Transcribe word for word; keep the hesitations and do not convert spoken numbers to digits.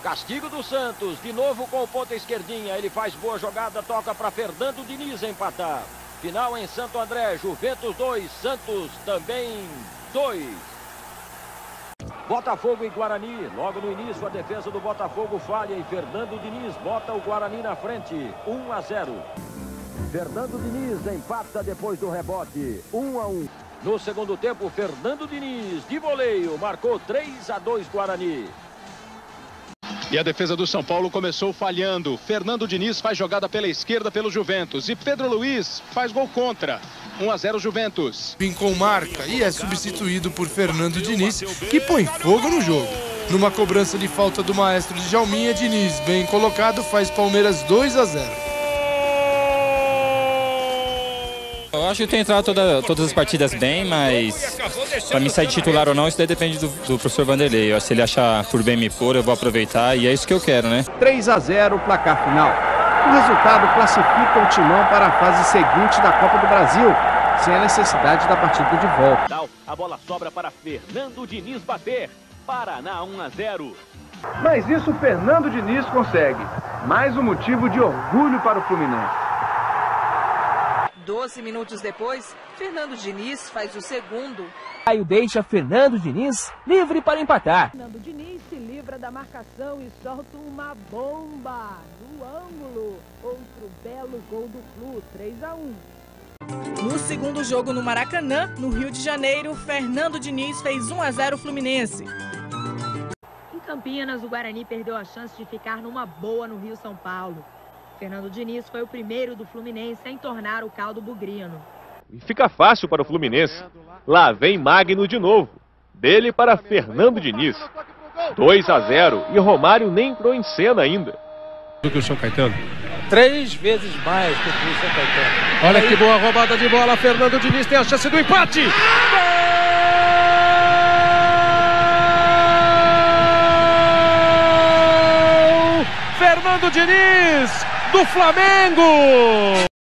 Castigo do Santos, de novo com o ponta esquerdinha. Ele faz boa jogada, toca para Fernando Diniz empatar. Final em Santo André, Juventus dois, Santos também dois. Botafogo e Guarani. Logo no início, a defesa do Botafogo falha e Fernando Diniz bota o Guarani na frente. um a zero. Fernando Diniz empata depois do rebote. um a um. No segundo tempo, Fernando Diniz, de voleio, marcou três a dois Guarani. E a defesa do São Paulo começou falhando. Fernando Diniz faz jogada pela esquerda pelo Juventus. E Pedro Luiz faz gol contra. um a zero Juventus. Vem com marca e é substituído por Fernando Diniz, que põe fogo no jogo. Numa cobrança de falta do maestro de Djalminha, Diniz, bem colocado, faz Palmeiras dois a zero. Eu acho que tem entrado toda, todas as partidas bem, mas para mim sair titular ou não, isso daí depende do, do professor Vanderlei. Eu acho que se ele achar por bem me pôr, eu vou aproveitar e é isso que eu quero, né? três a zero, placar final. O resultado classifica o Timão para a fase seguinte da Copa do Brasil, sem a necessidade da partida de volta. A bola sobra para Fernando Diniz bater. Paraná um a zero. Mas isso Fernando Diniz consegue. Mais um motivo de orgulho para o Fluminense. doze minutos depois, Fernando Diniz faz o segundo. Caio deixa Fernando Diniz livre para empatar. Fernando Diniz se livra da marcação e solta uma bomba no ângulo. Outro belo gol do Flu, três a um. No segundo jogo no Maracanã, no Rio de Janeiro, Fernando Diniz fez um a zero Fluminense. Em Campinas, o Guarani perdeu a chance de ficar numa boa no Rio São Paulo. Fernando Diniz foi o primeiro do Fluminense a entornar o caldo bugrino. E fica fácil para o Fluminense. Lá vem Magno de novo. Dele para Fernando Diniz. dois a zero e Romário nem entrou em cena ainda. Do que o São Caetano? Três vezes mais do que o São Caetano. Olha que boa roubada de bola. Fernando Diniz tem a chance do empate. Gol! Fernando Diniz, do Flamengo!